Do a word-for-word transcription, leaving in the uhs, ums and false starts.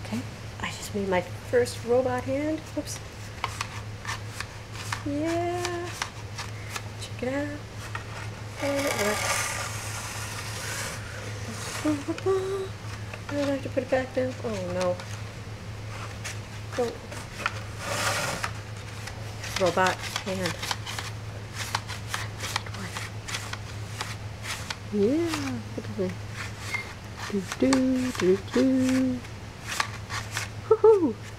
Okay, I just made my first robot hand. Whoops. Yeah. Check it out. And it works. I don't have to put it back down. Oh no. Don't. Robot hand. Yeah. Do do do do. Woohoo!